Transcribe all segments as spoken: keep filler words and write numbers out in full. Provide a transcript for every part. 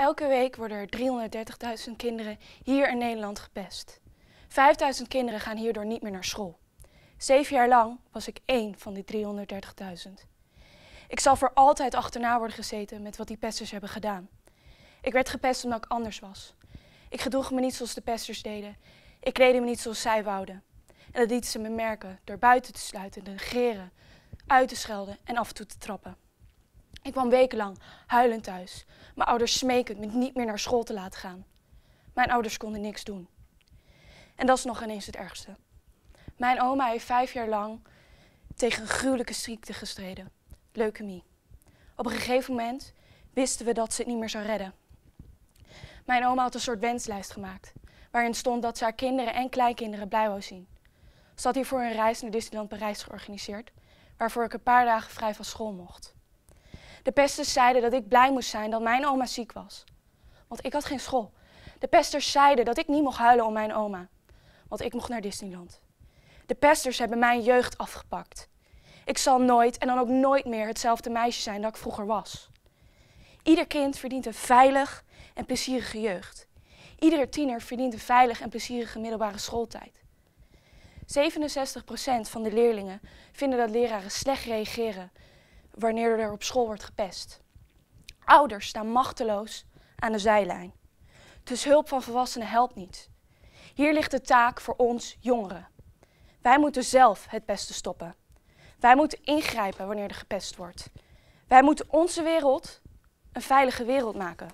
Elke week worden er driehonderddertigduizend kinderen hier in Nederland gepest. vijfduizend kinderen gaan hierdoor niet meer naar school. Zeven jaar lang was ik één van die driehonderddertigduizend. Ik zal voor altijd achterna worden gezeten met wat die pesters hebben gedaan. Ik werd gepest omdat ik anders was. Ik gedroeg me niet zoals de pesters deden. Ik kleedde me niet zoals zij wouden. En dat lieten ze me merken door buiten te sluiten, te negeren, uit te schelden en af en toe te trappen. Ik kwam wekenlang huilend thuis, mijn ouders smekend me niet meer naar school te laten gaan. Mijn ouders konden niks doen. En dat is nog ineens het ergste. Mijn oma heeft vijf jaar lang tegen een gruwelijke ziekte gestreden, leukemie. Op een gegeven moment wisten we dat ze het niet meer zou redden. Mijn oma had een soort wenslijst gemaakt, waarin stond dat ze haar kinderen en kleinkinderen blij wou zien. Ze had hiervoor een reis naar Disneyland Parijs georganiseerd, waarvoor ik een paar dagen vrij van school mocht. De pesters zeiden dat ik blij moest zijn dat mijn oma ziek was, want ik had geen school. De pesters zeiden dat ik niet mocht huilen om mijn oma, want ik mocht naar Disneyland. De pesters hebben mijn jeugd afgepakt. Ik zal nooit en dan ook nooit meer hetzelfde meisje zijn dat ik vroeger was. Ieder kind verdient een veilig en plezierige jeugd. Iedere tiener verdient een veilig en plezierige middelbare schooltijd. zevenenzestig procent van de leerlingen vinden dat leraren slecht reageren wanneer er op school wordt gepest. Ouders staan machteloos aan de zijlijn. Dus hulp van volwassenen helpt niet. Hier ligt de taak voor ons jongeren. Wij moeten zelf het pesten stoppen. Wij moeten ingrijpen wanneer er gepest wordt. Wij moeten onze wereld een veilige wereld maken.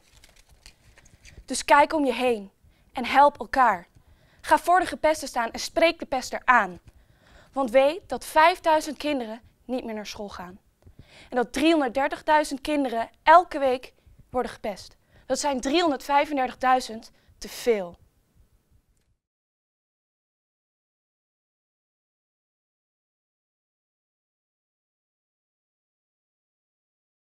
Dus kijk om je heen en help elkaar. Ga voor de gepeste staan en spreek de pester aan. Want weet dat vijfduizend kinderen niet meer naar school gaan. En dat driehonderddertigduizend kinderen elke week worden gepest. Dat zijn driehonderdvijfendertigduizend te veel.